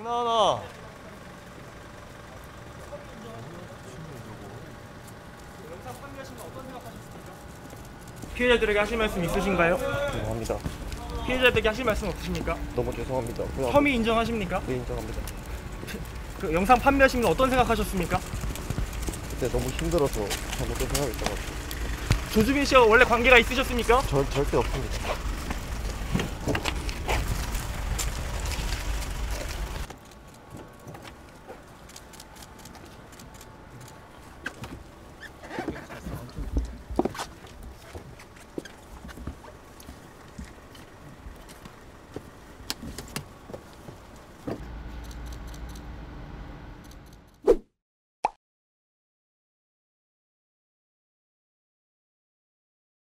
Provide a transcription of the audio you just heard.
나나. 영상 판매하시면 어떤 생각하셨습니까? 피해자들에게 하실 말씀 있으신가요? 죄송합니다. 피해자들에게 하실 말씀 없으십니까? 너무 죄송합니다. 혐의 인정하십니까? 네, 인정합니다. 그 영상 판매하시면 어떤 생각하셨습니까? 그때 너무 힘들어서 잘못된 생각이 있어가지고. 조주빈 씨와 원래 관계가 있으셨습니까? 절대 없습니다.